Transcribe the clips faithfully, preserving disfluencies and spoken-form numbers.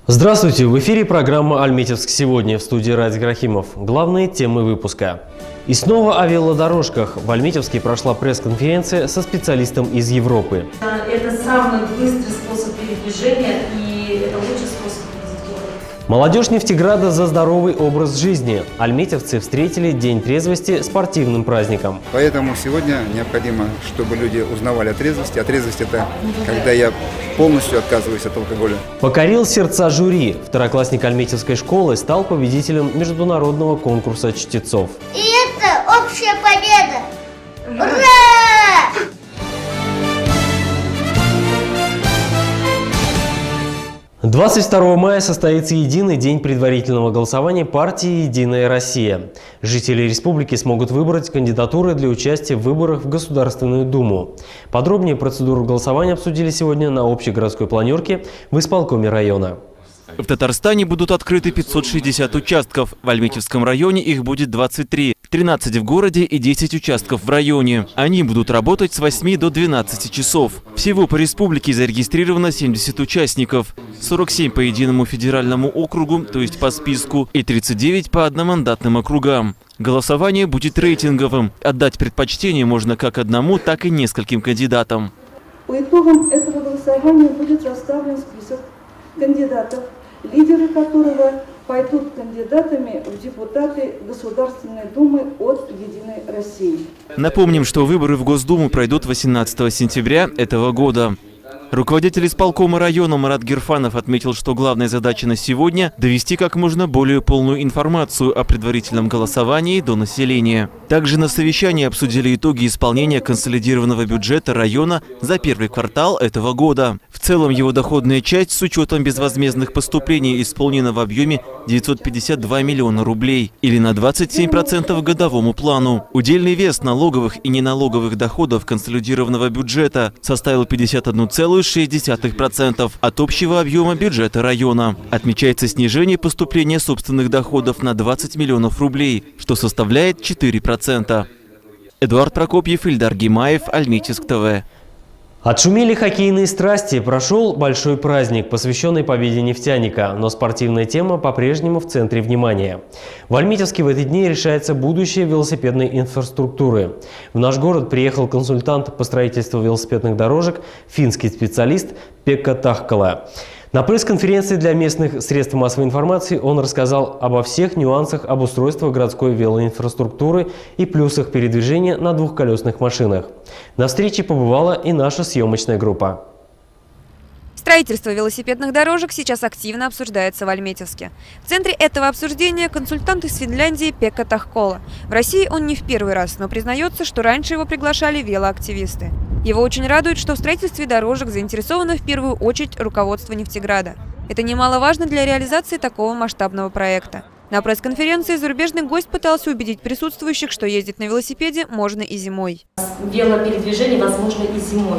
Здравствуйте! В эфире программа «Альметьевск сегодня», в студии Радик Рахимов. Главные темы выпуска. И снова о велодорожках. В Альметьевске прошла пресс-конференция со специалистом из Европы. Это самый быстрый способ передвижения и это лучший способ видеть город. Молодежь Нефтеграда за здоровый образ жизни. Альметьевцы встретили День трезвости спортивным праздником. Поэтому сегодня необходимо, чтобы люди узнавали о трезвости. А трезвость – это когда я полностью отказываюсь от алкоголя. Покорил сердца жюри. Второклассник Альметьевской школы стал победителем международного конкурса чтецов. И это общая победа! Ура! двадцать второго мая состоится единый день предварительного голосования партии «Единая Россия». Жители республики смогут выбрать кандидатуры для участия в выборах в Государственную Думу. Подробнее процедуру голосования обсудили сегодня на общегородской планерке в исполкоме района. В Татарстане будут открыты пятьсот шестьдесят участков. В Альметьевском районе их будет двадцать три. тринадцать в городе и десять участков в районе. Они будут работать с восьми до двенадцати часов. Всего по республике зарегистрировано семьдесят участников. сорок семь по единому федеральному округу, то есть по списку, и тридцать девять по одномандатным округам. Голосование будет рейтинговым. Отдать предпочтение можно как одному, так и нескольким кандидатам. По итогам этого голосования будет расставлен список кандидатов, лидеры которого пойдут кандидатами в депутаты Государственной Думы от «Единой России». Напомним, что выборы в Госдуму пройдут восемнадцатого сентября этого года. Руководитель исполкома района Марат Герфанов отметил, что главная задача на сегодня – довести как можно более полную информацию о предварительном голосовании до населения. Также на совещании обсудили итоги исполнения консолидированного бюджета района за первый квартал этого года. В целом его доходная часть с учетом безвозмездных поступлений исполнена в объеме девятьсот пятьдесят два миллиона рублей или на двадцать семь процентов годовому плану. Удельный вес налоговых и неналоговых доходов консолидированного бюджета составил пятьдесят одну целую шесть десятых процента от общего объема бюджета района. Отмечается снижение поступления собственных доходов на двадцать миллионов рублей, что составляет четыре процента. Эдуард Прокопьев, Ильдар Гимаев, Альметьевск ТВ. Отшумели хоккейные страсти, прошел большой праздник, посвященный победе «Нефтяника», но спортивная тема по-прежнему в центре внимания. В Альметьевске в эти дни решается будущее велосипедной инфраструктуры. В наш город приехал консультант по строительству велосипедных дорожек, финский специалист Пекка Тахкала. На пресс-конференции для местных средств массовой информации он рассказал обо всех нюансах обустройства городской велоинфраструктуры и плюсах передвижения на двухколесных машинах. На встрече побывала и наша съемочная группа. Строительство велосипедных дорожек сейчас активно обсуждается в Альметьевске. В центре этого обсуждения консультант из Финляндии Пекка Тахкала. В России он не в первый раз, но признается, что раньше его приглашали велоактивисты. Его очень радует, что в строительстве дорожек заинтересовано в первую очередь руководство Нефтеграда. Это немаловажно для реализации такого масштабного проекта. На пресс-конференции зарубежный гость пытался убедить присутствующих, что ездить на велосипеде можно и зимой. Велопередвижение возможно и зимой.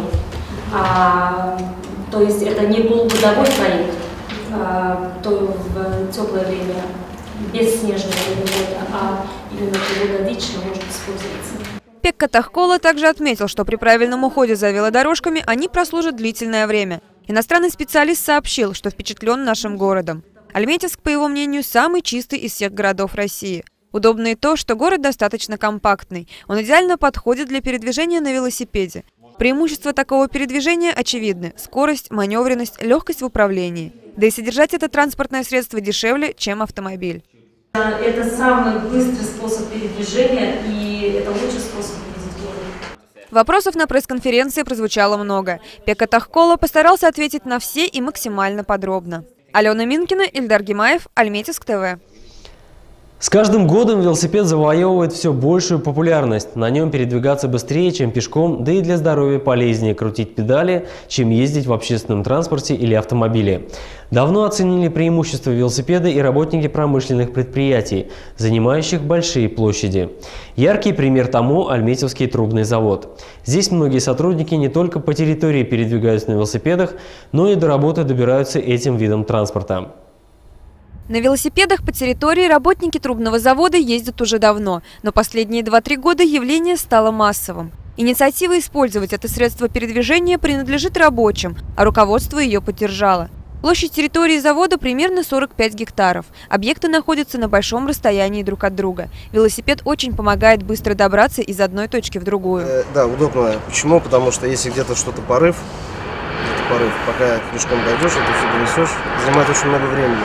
А, то есть это не полугодовой проект, а, то в теплое время, без снежного года, а именно круглогодично может использоваться. Пекка Тахкала также отметил, что при правильном уходе за велодорожками они прослужат длительное время. Иностранный специалист сообщил, что впечатлен нашим городом. Альметьевск, по его мнению, самый чистый из всех городов России. Удобно и то, что город достаточно компактный. Он идеально подходит для передвижения на велосипеде. Преимущества такого передвижения очевидны – скорость, маневренность, легкость в управлении. Да и содержать это транспортное средство дешевле, чем автомобиль. Это самый быстрый способ передвижения и это лучший способ видеть город. Вопросов на пресс-конференции прозвучало много. Пекка Тахкала постарался ответить на все и максимально подробно. Алена Минкина, Ильдар Гимаев, Альметьевск ТВ. С каждым годом велосипед завоевывает все большую популярность. На нем передвигаться быстрее, чем пешком, да и для здоровья полезнее крутить педали, чем ездить в общественном транспорте или автомобиле. Давно оценили преимущества велосипеда и работники промышленных предприятий, занимающих большие площади. Яркий пример тому – Альметьевский трубный завод. Здесь многие сотрудники не только по территории передвигаются на велосипедах, но и до работы добираются этим видом транспорта. На велосипедах по территории работники трубного завода ездят уже давно, но последние два-три года явление стало массовым. Инициатива использовать это средство передвижения принадлежит рабочим, а руководство ее поддержало. Площадь территории завода примерно сорок пять гектаров. Объекты находятся на большом расстоянии друг от друга. Велосипед очень помогает быстро добраться из одной точки в другую. Э, да, удобно. Почему? Потому что если где-то что-то порыв, где-то порыв, пока пешком дойдешь, это все донесешь, занимает очень много времени.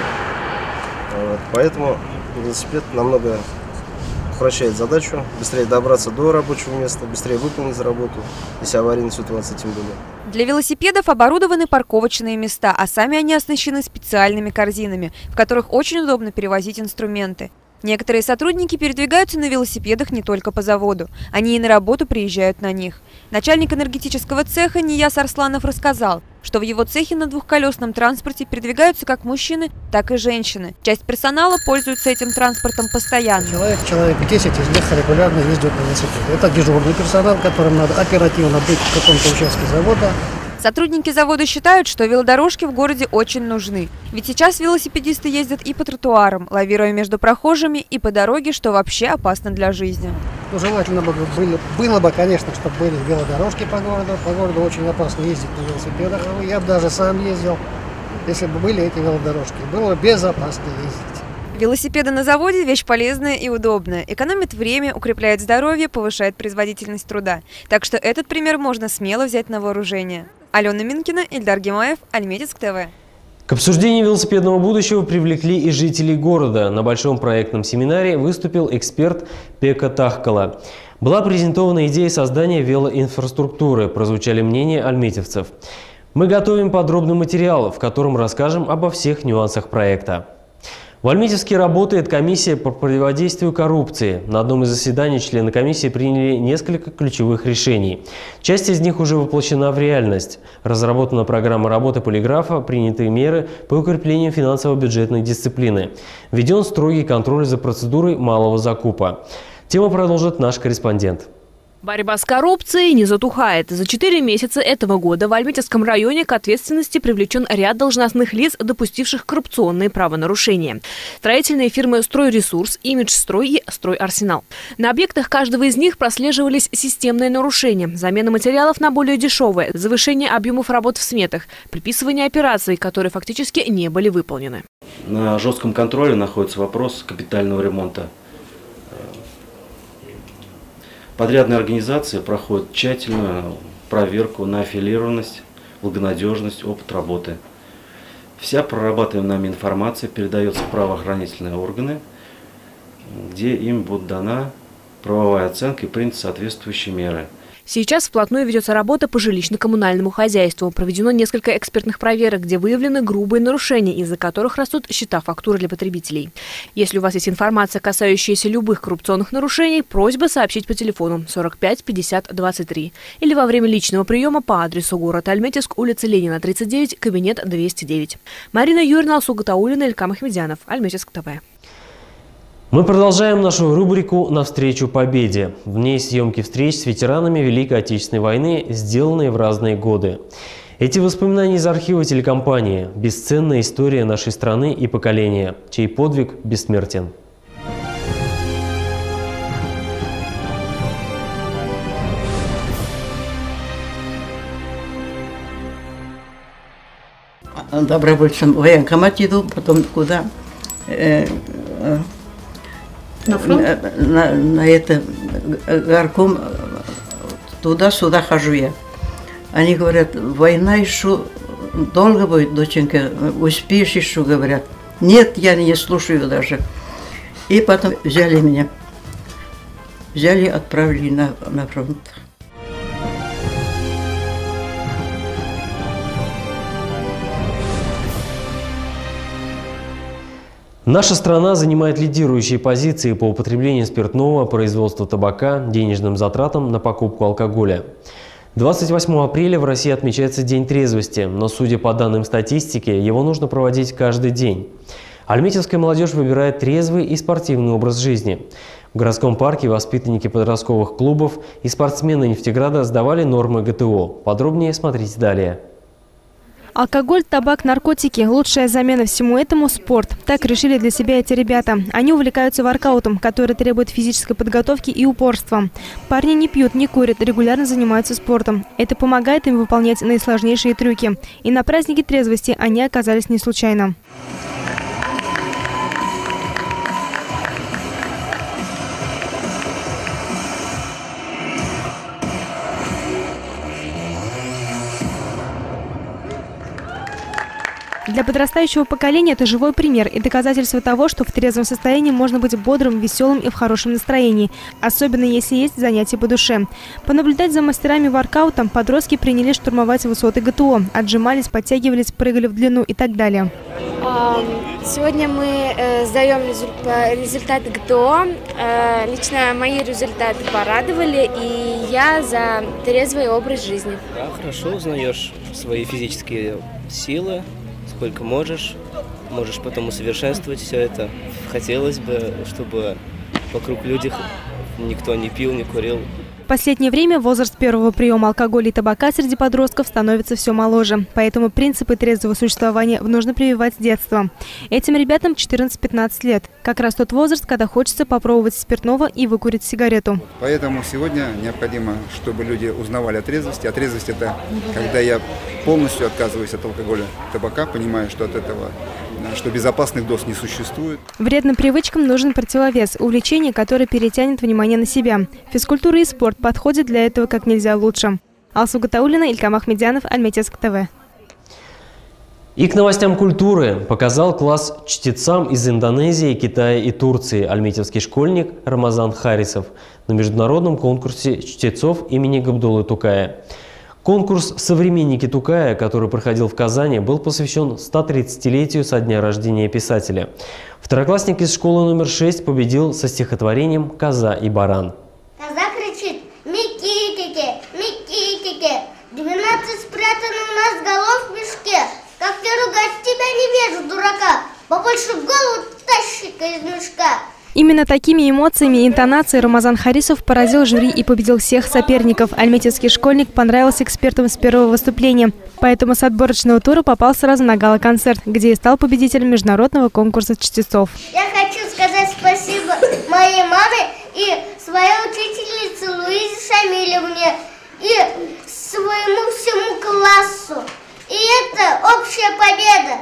Вот. Поэтому велосипед намного упрощает задачу, быстрее добраться до рабочего места, быстрее выполнить работу, если аварийная ситуация тем более. Для велосипедов оборудованы парковочные места, а сами они оснащены специальными корзинами, в которых очень удобно перевозить инструменты. Некоторые сотрудники передвигаются на велосипедах не только по заводу. Они и на работу приезжают на них. Начальник энергетического цеха Нияз Арсланов рассказал, что в его цехе на двухколесном транспорте передвигаются как мужчины, так и женщины. Часть персонала пользуется этим транспортом постоянно. Человек, человек десять из них регулярно ездят на велосипеде. Это дежурный персонал, которым надо оперативно быть в каком-то участке завода. Сотрудники завода считают, что велодорожки в городе очень нужны. Ведь сейчас велосипедисты ездят и по тротуарам, лавируя между прохожими, и по дороге, что вообще опасно для жизни. Ну, желательно бы было, было бы, конечно, чтобы были велодорожки по городу. По городу очень опасно ездить на велосипедах. Я бы даже сам ездил, если бы были эти велодорожки. Было бы безопасно ездить. Велосипеды на заводе – вещь полезная и удобная. Экономит время, укрепляет здоровье, повышает производительность труда. Так что этот пример можно смело взять на вооружение. Алена Минкина, Ильдар Гимаев, Альметьевск ТВ. К обсуждению велосипедного будущего привлекли и жителей города. На большом проектном семинаре выступил эксперт Пека Тахкала. Была презентована идея создания велоинфраструктуры, прозвучали мнения альметьевцев. Мы готовим подробный материал, в котором расскажем обо всех нюансах проекта. В Альметьевске работает комиссия по противодействию коррупции. На одном из заседаний члены комиссии приняли несколько ключевых решений. Часть из них уже воплощена в реальность. Разработана программа работы полиграфа, приняты меры по укреплению финансово-бюджетной дисциплины. Введен строгий контроль за процедурой малого закупа. Тему продолжит наш корреспондент. Борьба с коррупцией не затухает. За четыре месяца этого года в Альметьевском районе к ответственности привлечен ряд должностных лиц, допустивших коррупционные правонарушения. Строительные фирмы «Стройресурс», «Имиджстрой» и «Стройарсенал». На объектах каждого из них прослеживались системные нарушения, замена материалов на более дешевые, завышение объемов работ в сметах, приписывание операций, которые фактически не были выполнены. На жестком контроле находится вопрос капитального ремонта. Подрядные организации проходят тщательную проверку на аффилированность, благонадежность, опыт работы. Вся прорабатываемая нами информация передается в правоохранительные органы, где им будет дана правовая оценка и приняты соответствующие меры. Сейчас вплотную ведется работа по жилищно-коммунальному хозяйству. Проведено несколько экспертных проверок, где выявлены грубые нарушения, из-за которых растут счета фактуры для потребителей. Если у вас есть информация, касающаяся любых коррупционных нарушений, просьба сообщить по телефону сорок пять пятьдесят двадцать три или во время личного приема по адресу город Альметьевск, улица Ленина, тридцать девять, кабинет двести девять. Марина Юрьевна, Алсу Гатауллина, Илькам Ахмедянов, Альметьевск ТВ. Мы продолжаем нашу рубрику «Навстречу победе». В ней съемки встреч с ветеранами Великой Отечественной войны, сделанные в разные годы. Эти воспоминания из архива телекомпании – бесценная история нашей страны и поколения, чей подвиг бессмертен. Добровольцем в военкомат иду, потом куда? Э, э, На фронт? На, на, на это горком, туда-сюда хожу я. Они говорят, война еще долго будет, доченька, успеешь еще, говорят. Нет, я не слушаю даже. И потом взяли меня, взяли, отправили на, на фронт. Наша страна занимает лидирующие позиции по употреблению спиртного, производству табака, денежным затратам на покупку алкоголя. двадцать восьмого апреля в России отмечается День трезвости, но, судя по данным статистики, его нужно проводить каждый день. Альметьевская молодежь выбирает трезвый и спортивный образ жизни. В городском парке воспитанники подростковых клубов и спортсмены Нефтеграда сдавали нормы ГТО. Подробнее смотрите далее. Алкоголь, табак, наркотики – лучшая замена всему этому – спорт. Так решили для себя эти ребята. Они увлекаются воркаутом, который требует физической подготовки и упорства. Парни не пьют, не курят, регулярно занимаются спортом. Это помогает им выполнять наисложнейшие трюки. И на празднике трезвости они оказались не случайно. Для подрастающего поколения это живой пример и доказательство того, что в трезвом состоянии можно быть бодрым, веселым и в хорошем настроении, особенно если есть занятия по душе. Понаблюдать за мастерами воркаута подростки принялись штурмовать высоты ГТО, отжимались, подтягивались, прыгали в длину и так далее. Сегодня мы сдаем результаты ГТО. Лично мои результаты порадовали, и я за трезвый образ жизни. Да, хорошо узнаешь свои физические силы. Сколько можешь, можешь потом усовершенствовать все это. Хотелось бы, чтобы вокруг людей никто не пил, не курил. В последнее время возраст первого приема алкоголя и табака среди подростков становится все моложе. Поэтому принципы трезвого существования нужно прививать с детства. Этим ребятам четырнадцать-пятнадцать лет. Как раз тот возраст, когда хочется попробовать спиртного и выкурить сигарету. Поэтому сегодня необходимо, чтобы люди узнавали о трезвости. А трезвость – это когда я полностью отказываюсь от алкоголя и табака, понимаю, что от этого, что безопасных доз не существует. Вредным привычкам нужен противовес, увлечение, которое перетянет внимание на себя. Физкультура и спорт подходят для этого как нельзя лучше. Алсу Гатауллина, Илькам Ахмедянов, Альметьевск ТВ. И к новостям культуры показал класс чтецам из Индонезии, Китая и Турции альметьевский школьник Рамазан Харисов на международном конкурсе чтецов имени Габдуллы Тукая. Конкурс «Современники Тукая», который проходил в Казани, был посвящен стотридцатилетию со дня рождения писателя. Второклассник из школы номер шесть победил со стихотворением «Коза и баран». Коза кричит: «Микитики, микитики, двенадцать спрятаны у нас голов в мешке. Как ты ругать тебя не вижу, дурака, побольше голову тащи-ка из мешка». Именно такими эмоциями и интонацией Рамазан Харисов поразил жюри и победил всех соперников. Альметьевский школьник понравился экспертам с первого выступления. Поэтому с отборочного тура попал сразу на гала-концерт, где и стал победителем международного конкурса чтецов. Я хочу сказать спасибо моей маме и своей учительнице Луизе Шамилевне и своему всему классу. И это общая победа.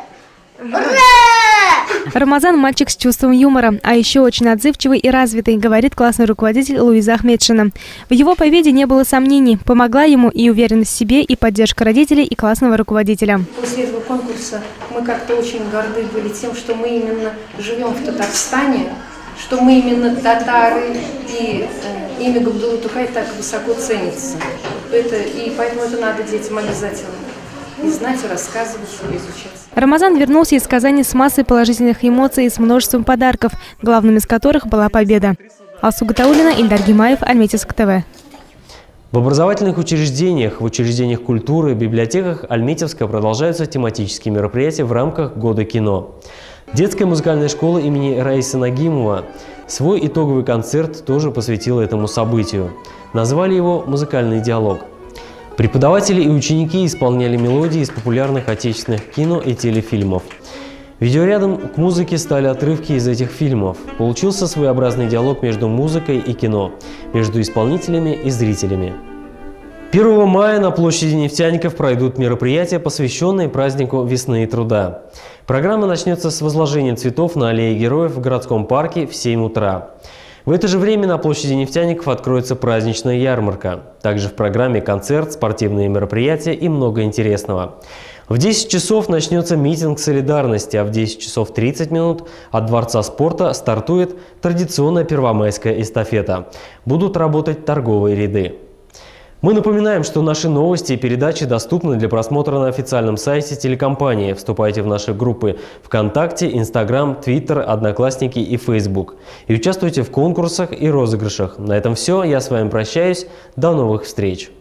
Ура! Рамазан – мальчик с чувством юмора, а еще очень отзывчивый и развитый, говорит классный руководитель Луиза Ахмедшина. В его победе не было сомнений. Помогла ему и уверенность в себе, и поддержка родителей, и классного руководителя. После этого конкурса мы как-то очень горды были тем, что мы именно живем в Татарстане, что мы именно татары, и э, имя Габдуллы Тукай так высоко ценится. Это, и поэтому это надо детям обязательно и знать, и рассказывать, и изучать. Рамазан вернулся из Казани с массой положительных эмоций и с множеством подарков, главным из которых была победа. Алсу Гатауллина, Ильдар Гимаев, Альметьевск ТВ. В образовательных учреждениях, в учреждениях культуры, библиотеках Альметьевска продолжаются тематические мероприятия в рамках Года кино. Детская музыкальная школа имени Раисы Нагимова свой итоговый концерт тоже посвятила этому событию. Назвали его «Музыкальный диалог». Преподаватели и ученики исполняли мелодии из популярных отечественных кино и телефильмов. Видеорядом к музыке стали отрывки из этих фильмов. Получился своеобразный диалог между музыкой и кино, между исполнителями и зрителями. первого мая на площади нефтяников пройдут мероприятия, посвященные празднику весны и труда. Программа начнется с возложения цветов на аллее героев в городском парке в семь утра. В это же время на площади нефтяников откроется праздничная ярмарка. Также в программе концерт, спортивные мероприятия и много интересного. В десять часов начнется митинг солидарности, а в десять часов тридцать минут от Дворца спорта стартует традиционная первомайская эстафета. Будут работать торговые ряды. Мы напоминаем, что наши новости и передачи доступны для просмотра на официальном сайте телекомпании. Вступайте в наши группы ВКонтакте, Инстаграм, Твиттер, Одноклассники и Фейсбук. И участвуйте в конкурсах и розыгрышах. На этом все. Я с вами прощаюсь. До новых встреч.